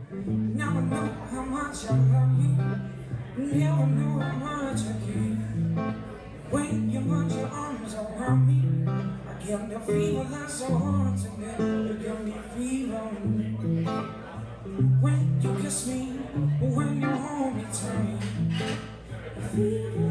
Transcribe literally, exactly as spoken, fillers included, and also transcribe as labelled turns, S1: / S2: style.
S1: Never know how much I love you. Never know how much I care. When you put your arms around me, I get the fever that's so hard to get. You give me fever. When you kiss me, when you hold me tight, the fever.